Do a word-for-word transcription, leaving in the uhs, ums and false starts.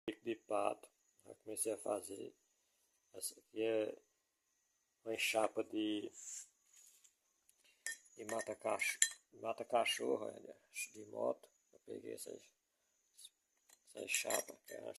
bico de pato, já comecei a fazer. Essa aqui é uma enxapa de, de mata, cacho, mata cachorro, de moto. Eu peguei essa, essa enxapa, que é uma